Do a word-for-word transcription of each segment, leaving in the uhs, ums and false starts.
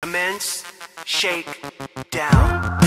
Commence, shake, down.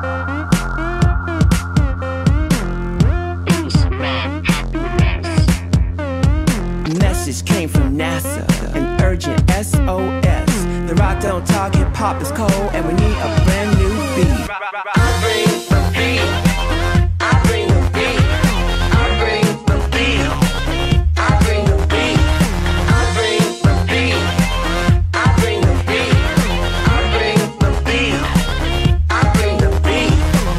Message came from NASA, an urgent S O S. The rock don't talk, hip hop is cold, and we need a brand new beat. I bring the beat. I bring the beat. I bring the beat. I bring the beat. I bring the beat. I bring the beat. I bring the beat. I bring the beat.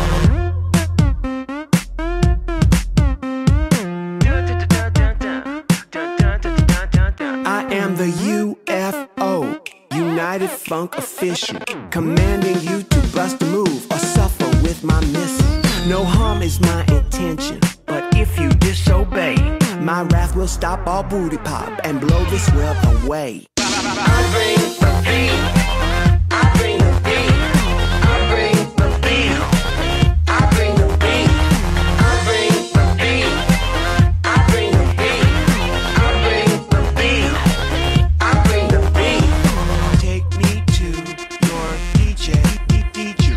I am the U F O, United Funk Official, commanding you to bust a move or suffer with my missile. No harm is my intention, but if you disobey, my wrath will stop all booty pop and blow this world away. I bring the beat. I bring the beat. I bring the beat. I bring the beat. I bring the beat. I bring the beat. I bring the beat. I bring the beat. Take me to your D J, D J.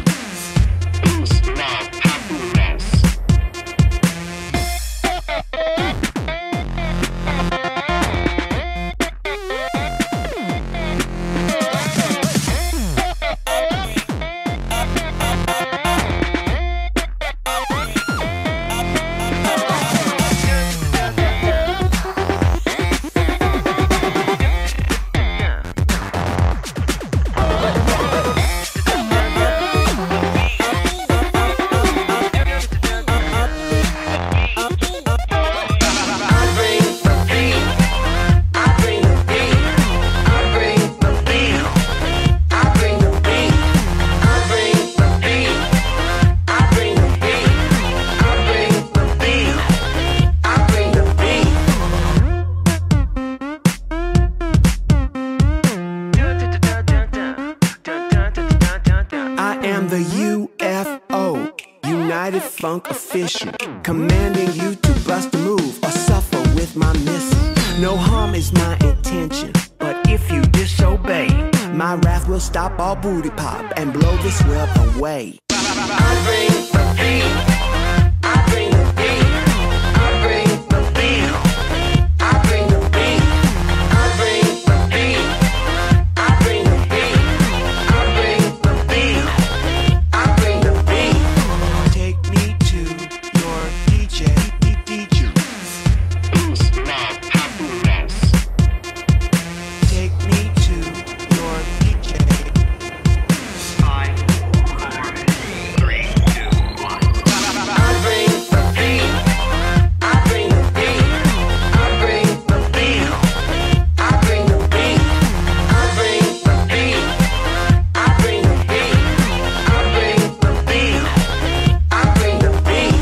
Funk Official, commanding you to bust a move or suffer with my missile. No harm is my intention, but if you disobey, my wrath will stop all booty pop and blow this world away. I bring the beat. I bring the beat. I bring the beat. I bring the beat. I bring the beat. I bring the beat. I bring the beat. I bring the beat. Take me to your D J, D J. Take me to your D J. Five, four, three, two, one. I bring the beat. I bring the beat. I bring the beat. I bring the beat. I bring the beat. I bring the beat. I bring the beat. I bring the beat.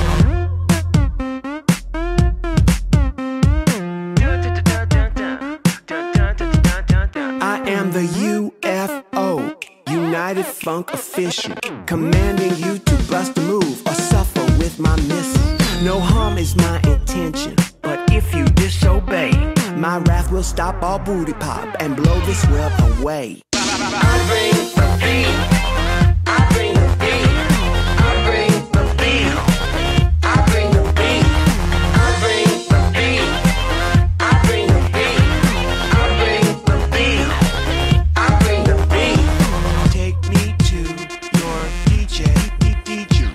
I am the U F O, United Funk Official, commanding you to bust a move or suffer with my missile. No harm is my intention, but if you disobey, my wrath will stop all booty pop and blow this world away. I bring the beat. I bring the beat. I bring the beat. I bring the beat. I bring the beat. I bring the beat. I bring the beat. I bring the beat. Take me to your D J, D J.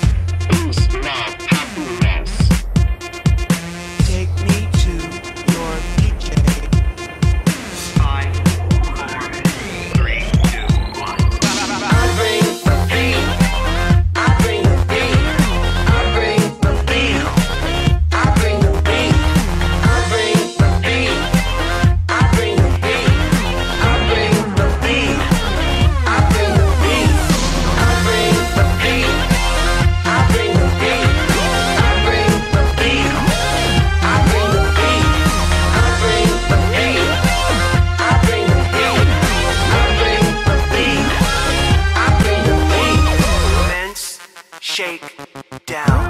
Take me to your D J. Five, four, three, two, one. I bring the beat. I bring the beat. I bring the beat. I bring the beat. I bring the beat. I bring the beat. I bring the beat. I bring the beat. I bring the beat. I bring the beat. I bring the beat. I bring the beat. I bring the beat. I bring the beat. I bring the beat. I bring the beat. Commence, shake, down.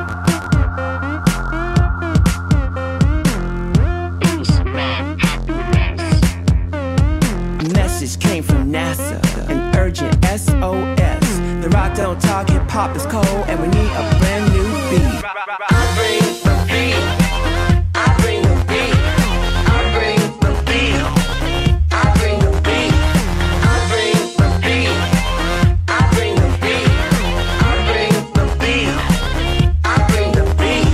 Message came from NASA, don't talk, hip hop is cold, and we need a brand new beat. I bring the beat. I bring the beat. I bring the beat. I bring the beat. I bring the beat. I bring the beat. I bring the beat. I bring the beat.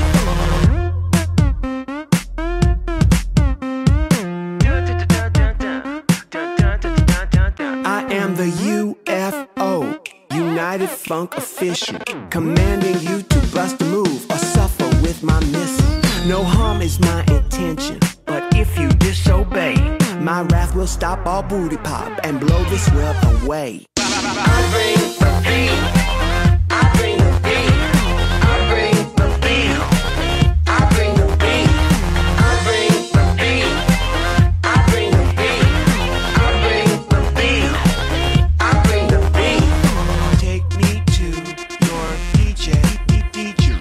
I am the U F O, United Funk Official, commanding you to bust a move or suffer with my missile. No harm is my intention, but if you disobey, my wrath will stop all booty pop and blow this web away. I bring the beat. I bring the beat. I bring the beat. I bring the beat. I bring the beat. I bring the beat. I bring the beat. I bring the beat. Take me to your D J, D J.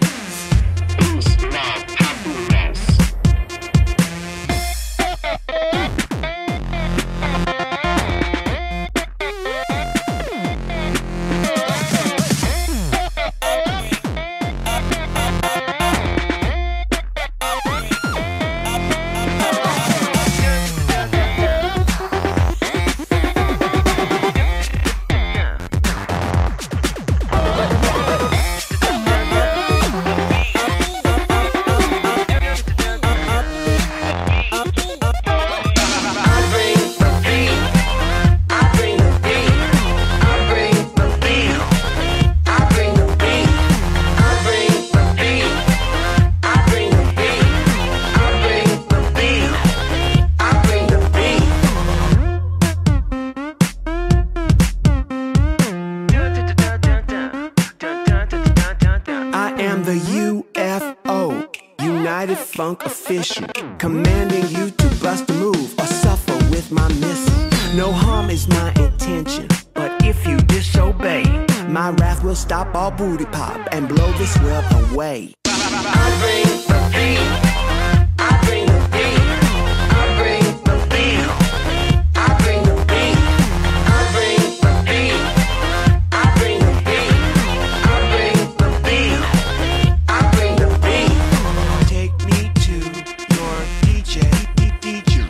Funk Official, commanding you to bust a move or suffer with my missile. No harm is my intention, but if you disobey, my wrath will stop all booty pop and blow this web away. I bring the beat. I bring the beat. I bring the beat. I bring the beat. I bring the beat. I bring the beat. I bring the beat. I bring the beat. Take me to your D J, D J.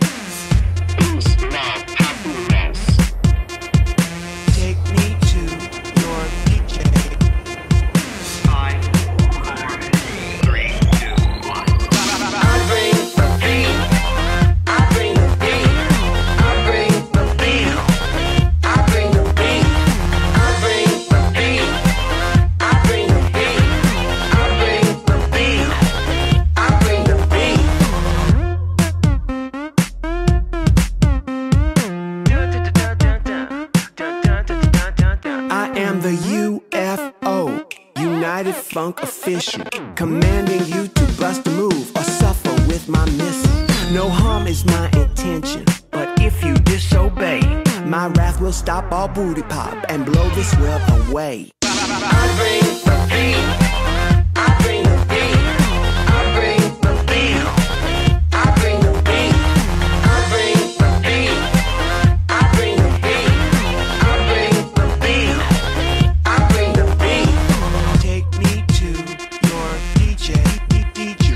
Take me to your D J. Five, four, three, two, one. I bring the beat. I bring the beat. I bring the beat. I bring the beat. I bring the beat. I bring the beat. I bring the beat. I bring the beat. I am the U F O, United Funk Official, commanding you to bust a move or suffer with my missile. No harm is my intention, but if you disobey, my wrath will stop all booty pop and blow this web away. I bring the beat. I bring the beat. I bring the beat. I bring the beat. I bring the beat. I bring the beat. I bring the beat. I bring the beat. Take me to your D J, D J.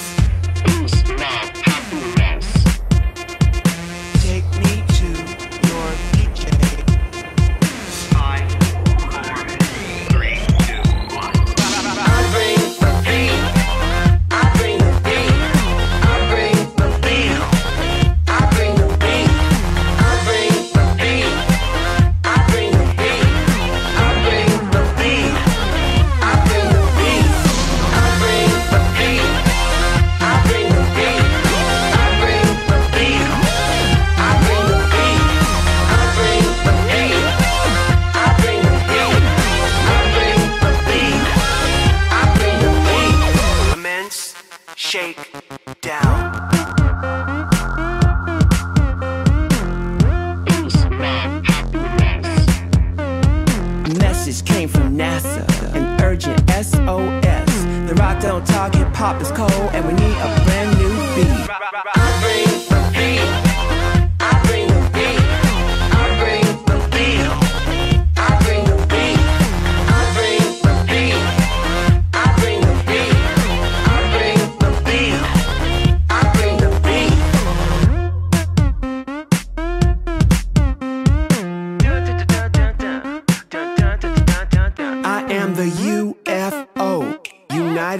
Take me to your D J. Five, four, three, two, one. I bring the beat. I bring the beat. I bring the beat. I bring the beat. I bring the beat. I bring the beat. I bring the beat. I bring the beat. I bring the beat. I bring the beat. I bring the beat. I bring the beat. I bring the beat. I bring the beat. I bring the beat. I bring the beat. Commence, shake, down. A message came from NASA, an urgent S O S. The rock don't talk, hip hop is cold, and we need a brand new beat. I bring the beat. I bring the beat. I bring the beat. I bring the beat. I bring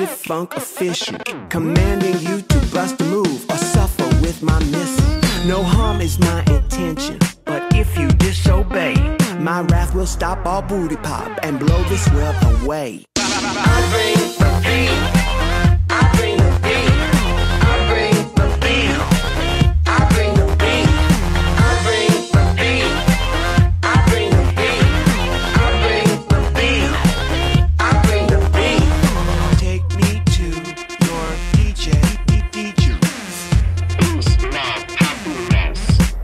United Funk official, commanding you to bust a move or suffer with my missile. No harm is my intention, but if you disobey, my wrath will stop all booty pop and blow this world away. I bring the beat. I bring the beat. I bring the beat. I bring the beat. I bring the beat. I bring the heat. I bring the beat. I bring the beat. Take me to your D J, D J. Boost my happiness.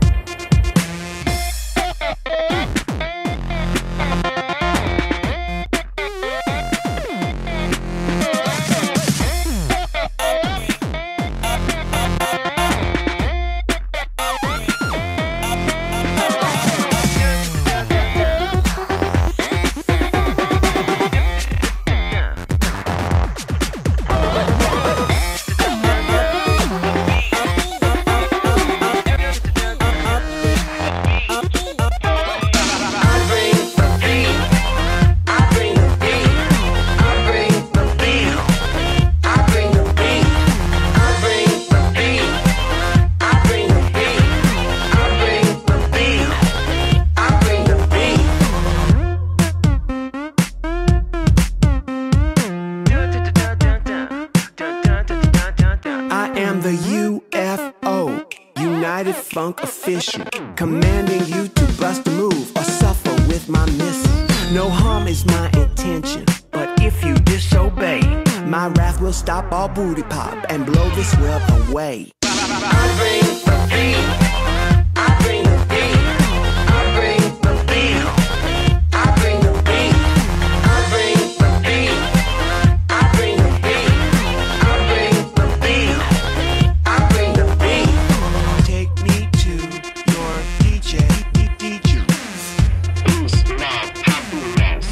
United Funk official, commanding you to bust a move or suffer with my missile. No harm is my intention, but if you disobey, my wrath will stop all booty pop and blow this world away. I bring the beat. I bring the beat. I bring the beat. I bring the beat. I bring the beat. I bring the heat. I bring the beat. I bring the beat. Take me to your D J, D J. Boost my happiness.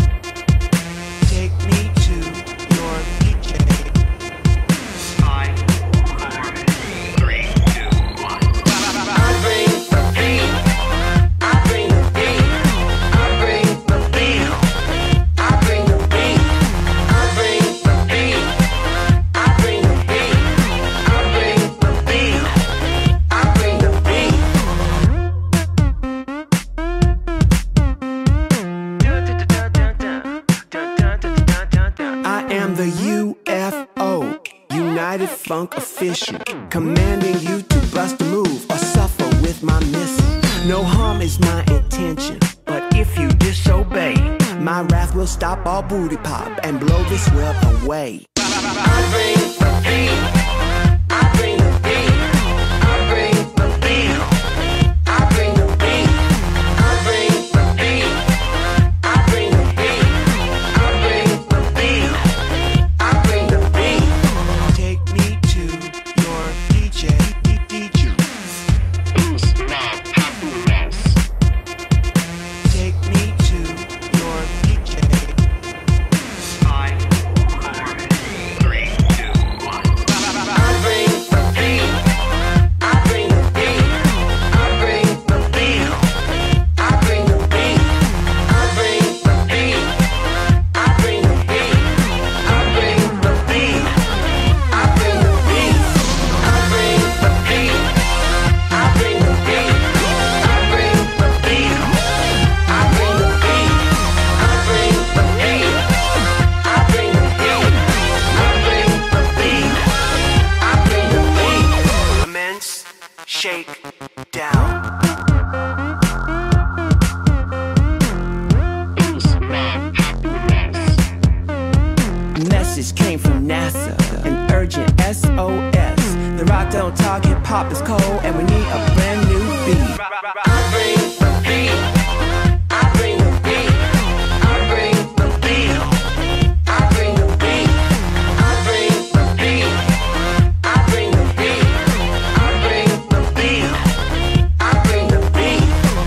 Take me to your D J. Five, four, three, two, one. I bring the beat. I bring the beat. I bring the beat. I bring the beat. I bring the beat. I bring the heat. I bring the beat. I bring the beat. I am the U F O, United Funk official, commanding you to bust a move or suffer with my missile. No harm is my intention, but if you disobey, my wrath will stop all booty pop and blow this world away. I bring the beat. I bring the beat. I bring the beat. I bring the beat. I bring the beat. I bring the heat. I bring the beat. I bring the beat. Take me to your D J, D J. Boost my happiness. Take me to your D J. Five, four, three, two, one. I bring the beat. I bring the beat. I bring the beat. I bring the beat. I bring the beat. I bring the heat. I bring the beat. I bring the beat. I bring the beat. I bring the beat. I bring the beat. I bring the beat. I bring the heat. I bring the heat. I bring the beat. I bring the beat. Commence, shake, down. Boost my happiness. Message came from NASA, an urgent S O S. The rock don't talk, hip hop is cold, and we need a brand new beat. I bring the beat. I bring the beat. I bring the beat. I bring the beat. I bring the beat. I bring the heat. I bring the beat. I bring the beat.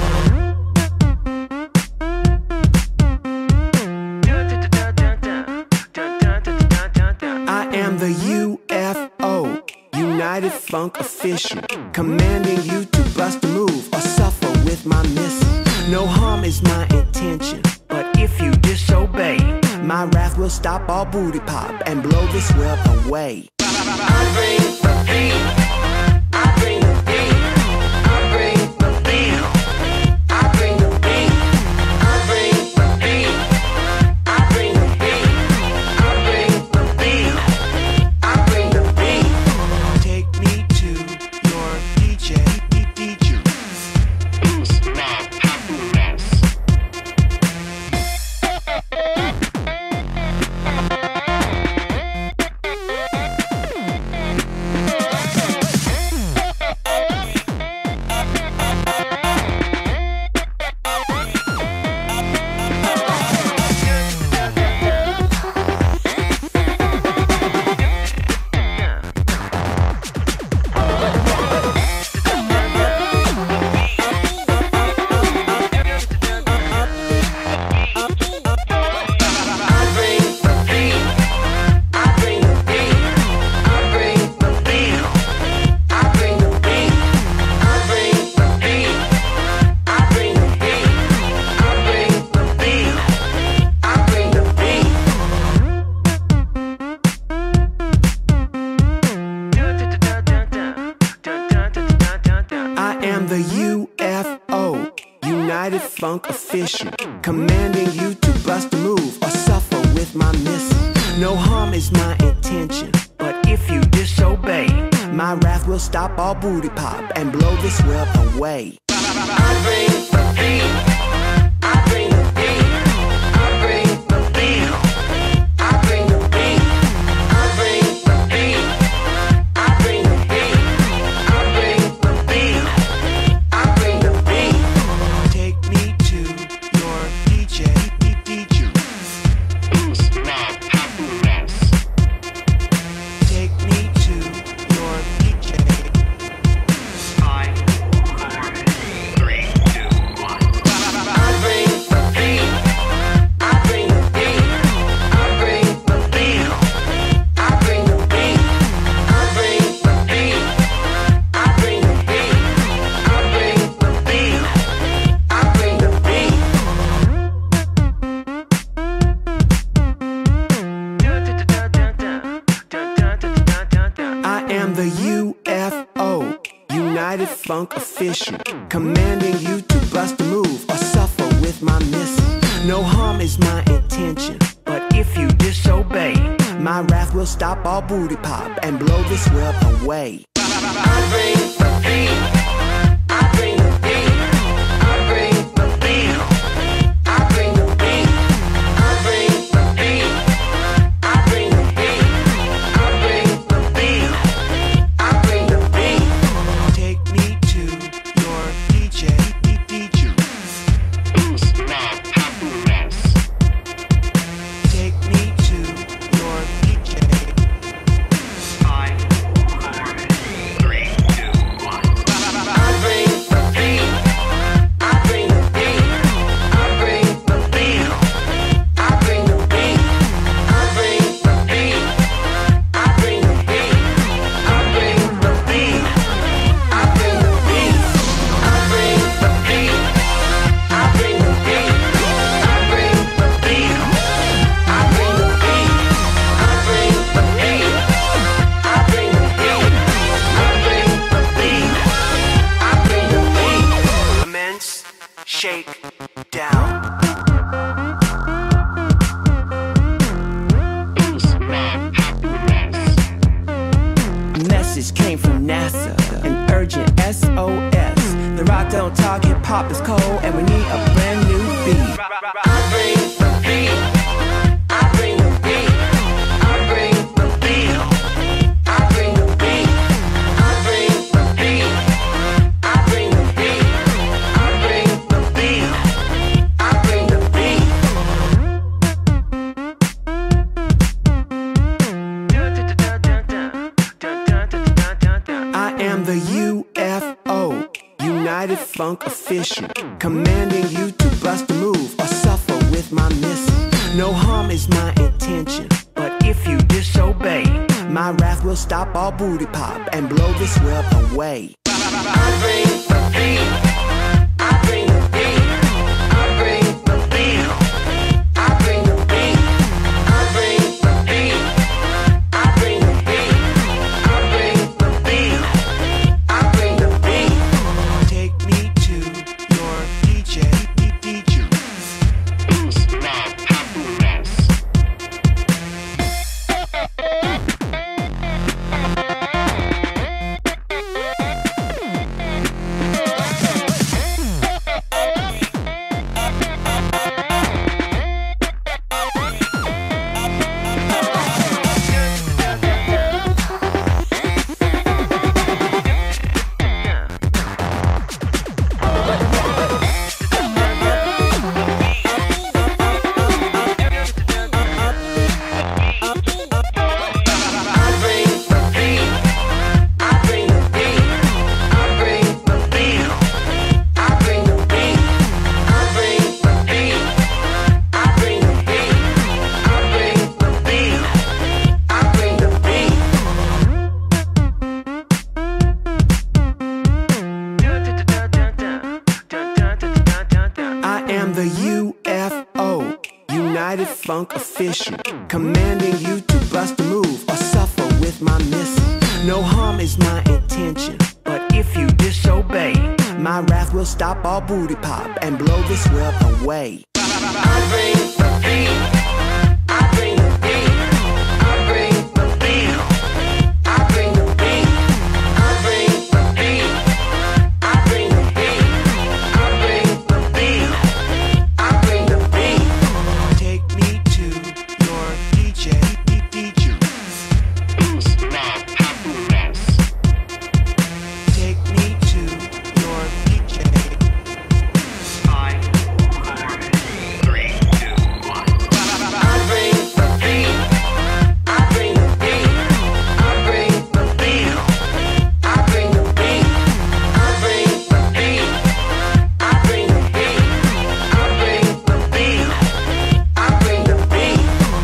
I am the U F O, United Funk official, commanding you to bust a move or suffer with my missile. No harm is my intention, but if you disobey, My wrath will stop all booty pop and blow this web away. I bring the beat. I bring the beat. I bring the beat. I bring the beat. I bring the beat. I bring the beat. I bring the beat. I bring the beat. Take me to your D J, D J. Boost my happiness. Funk official, commanding you to bust a move or suffer with my missile. No harm is my intention, but if you disobey, my wrath will stop all booty pop and blow this web away. I bring the beat. I bring the beat. I bring the beat. I bring the beat. I bring the beat. I bring the beat. I bring the beat. I bring the beat. Take me to your D J, D J. Boost my happiness. Take me to your D J. Five, four, three, two, one. I bring the beat. I bring the beat. I bring the beat. I bring the beat. I bring the beat. I bring the beat. I bring the beat. I bring the beat. I am the U F O, United Funk Official, commanding you to bust a move or suffer with my missile. No harm is my intention, but if you disobey, my wrath will stop all booty pop and blow this web away. I bring the beat. I bring the beat. I bring the beat. I bring the beat. I bring the beat. I bring the beat. I bring the beat. I bring the beat. Take me to your D J, D J. Boost my happiness. Take me to your D J. Five, four, three, two, one. I bring the beat. I bring the beat. I bring the beat. I bring the beat. I bring the beat. I bring the beat. I bring the beat. I bring the beat. I bring the beat. I bring the beat. I bring the beat. I bring the beat. I bring the beat. I bring the beat. I bring the beat. I bring the beat. Commence, shake, down. Boost my happiness. Message came from NASA, an urgent S O S. The rock don't talk, hip hop is cold, and we need a brand new beat. I bring the beat. I bring the beat. I bring the beat. I bring the beat. I bring the beat. I bring the beat. I bring the beat. I bring the beat. I am the U F O, United Funk Official, commanding you to bust a move or suffer with my missile. No harm is my intention, but if you disobey, my wrath will stop all booty pop and blow this web away. I bring the beat. I bring the beat. I bring the beat. I bring the beat. the U F O, United Funk Official, commanding you to bust a move or suffer with my missile. No harm is my intention, but if you disobey, my wrath will stop all booty pop and blow this web away. I bring the beat. I bring the beat. I bring the beat. I bring the beat. I bring the beat. I bring the beat. I bring the beat. I bring the beat. Take me to your D J, D J. Take me to your D J. Five, four, three, two, one. I bring the beat. I bring the beat. I bring the beat. I bring the beat. I bring the beat. I bring the beat. I bring the beat. I bring the beat.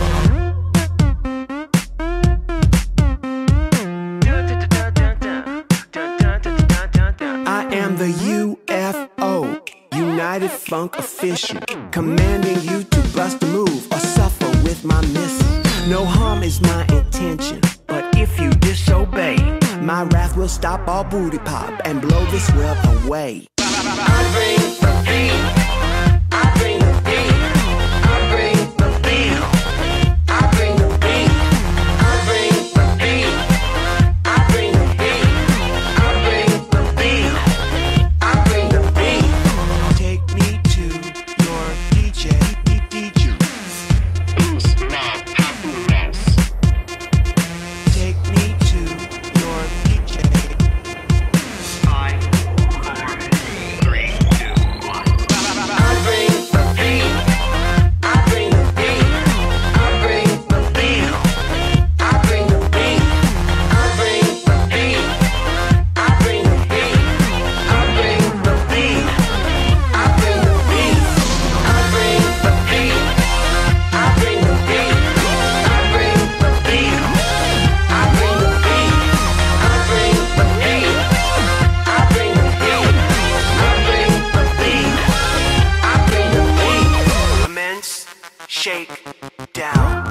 I am the U F O, United Funk Official, commanding you to bust a move or suffer with my missile. No harm is my intention, but if you disobey, my wrath will stop all booty pop and blow this web away. I bring the beat. I bring the beat. I bring the beat. I bring the beat. I bring the beat. I bring the beat. I bring the beat. I bring the beat. Take me to your D J, D J. Take me to your D J. Five, four, three, two, one. I bring the beat. I bring the beat. I bring the beat. I bring the beat. I bring the beat. I bring the beat. I bring the beat. I bring the beat. I bring the beat. I bring the beat. I bring the beat. I bring the beat. I bring the beat. I bring the beat. I bring the beat. I bring the beat. Commence, shake, down.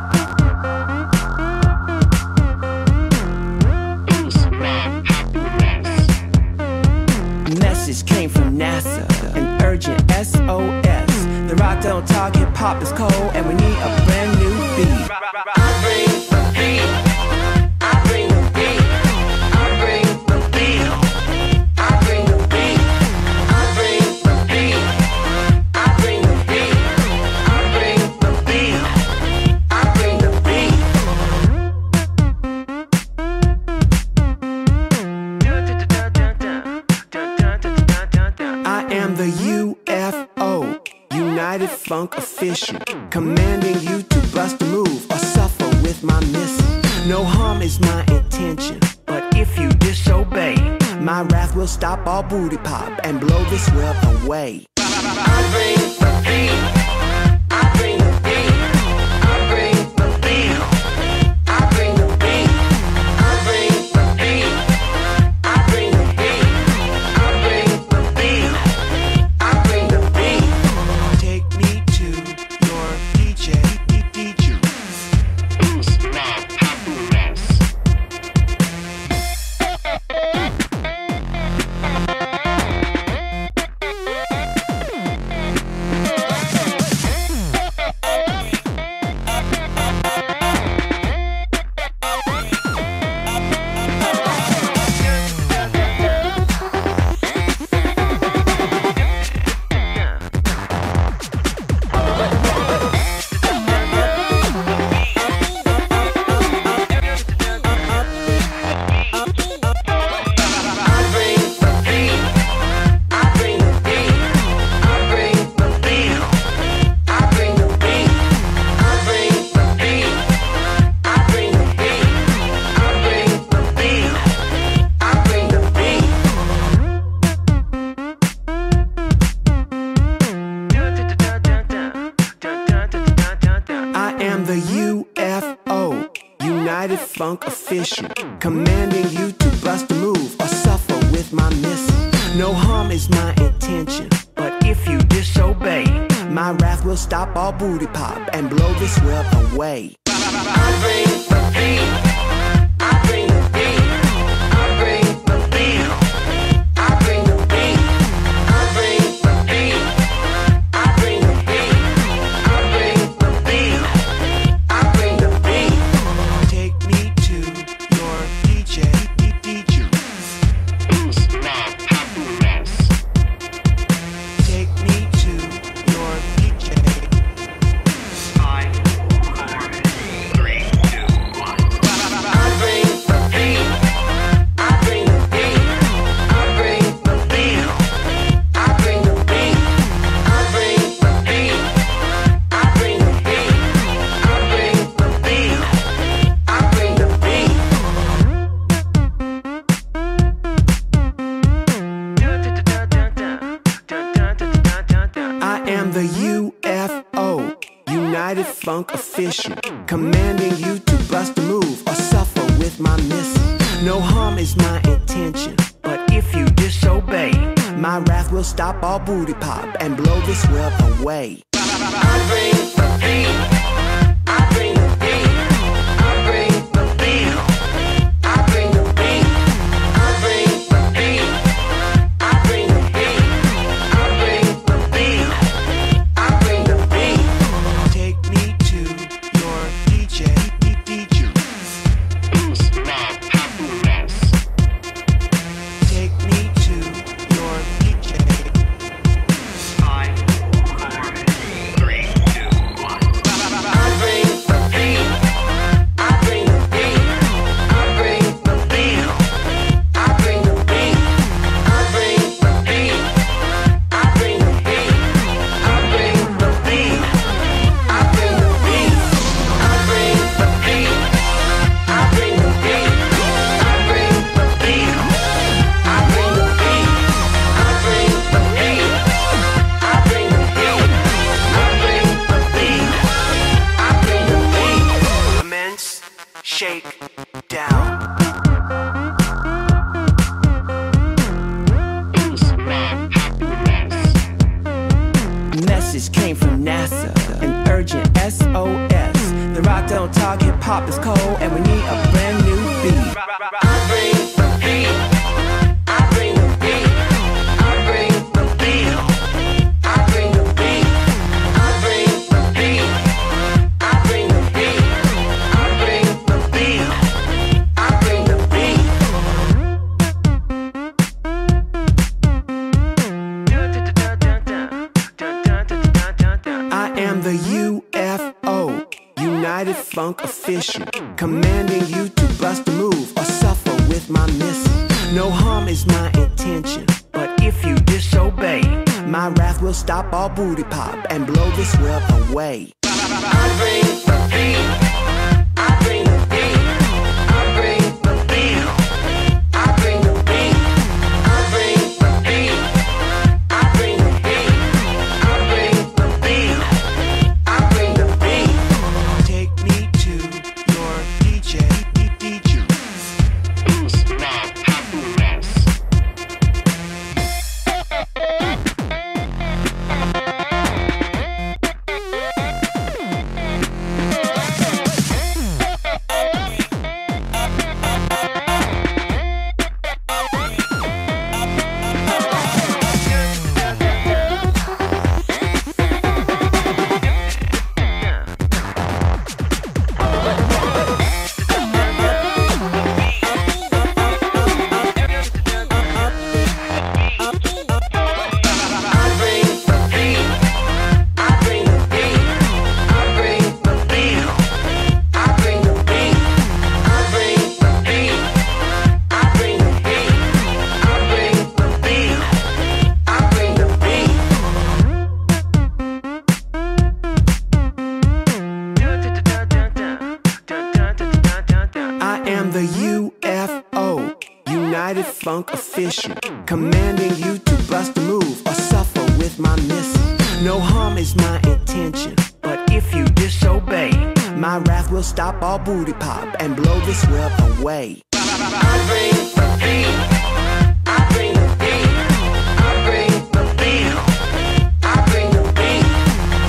A message came from NASA, an urgent S O S. The rock don't talk, hip hop is cold, and we need a brand new beat. I bring the beat. I bring the beat. I bring the beat. I bring the beat. I bring the beat. I bring the beat. I bring the beat. I bring the beat. I am the U F O, United Funk Official, commanding you to bust a move or suffer with my missile. No harm is my intention, but if you disobey, my wrath will stop all booty pop and blow this web away. I bring the beat. I bring the beat. I bring the beat. I bring the beat. I bring the beat. I bring the beat. I bring the beat. I bring the beat. Take me to your D J, D J. United Funk Official, commanding you to bust a move or suffer with my missile. No harm is my intention, but if you disobey, my My wrath will stop all booty pop and blow this world away. I bring the beat. I bring the beat. I bring the beat. I bring the beat. I bring the beat. I bring the beat. I bring the beat. I bring the beat. Take me to your D J, D J. Take me to your D J. Five, four, three, two, one. I bring the beat. I bring the beat. I bring the beat. I bring the beat. I bring the beat. I bring the beat. I bring the beat. I bring the beat. I am the U F O, United Funk Official, commanding you to bust a move or suffer with my missile. No harm is my intention, but if you disobey, my wrath will stop all booty pop and blow this world away. I bring the beat. I bring the beat. I bring the beat. I bring the beat. I bring the beat. I bring the beat. I bring the beat. I bring the beat. Take me to your D J, D J. Take me to your D J. Five, four, three, two, one. I bring the beat. I bring the beat. I bring the beat. I bring the beat. I bring the beat. I bring the beat. I bring the beat. I bring the beat. I bring the beat. I bring the beat. I bring the beat. I bring the beat. I bring the beat. I bring the beat. I bring the beat. I bring the beat. Commence, shake, down. Message came from NASA, an urgent S O S. The rock don't talk, hip hop is cold, and we need a brand new beat. I bring the beat. I bring the beat. I bring the beat. I bring the beat. I bring the beat. I bring the beat. I bring the beat. I bring the beat. I am the U F O, United Funk Official, commanding you to bust a move or suffer with my missile. No harm is my intention, but if you disobey, my wrath will stop all booty pop and blow this world away. I bring the beat. I bring the beat. I bring the beat. I bring the beat. I bring the beat. I bring the beat. I bring the beat. I bring the beat. Take me to your D J, D J. United Funk Official, commanding you to bust a move or suffer with my missile. No harm is my intention, but if you disobey, my wrath will stop all booty pop and blow this world away. I bring the beat. I bring the beat. I bring the beat. I bring the beat.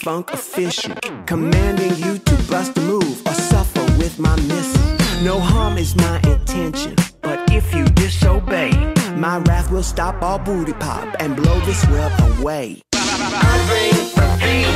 Funk official, commanding you to bust a move or suffer with my missile. No harm is my intention, but if you disobey, my wrath will stop all booty pop and blow this web away. I bring the beat.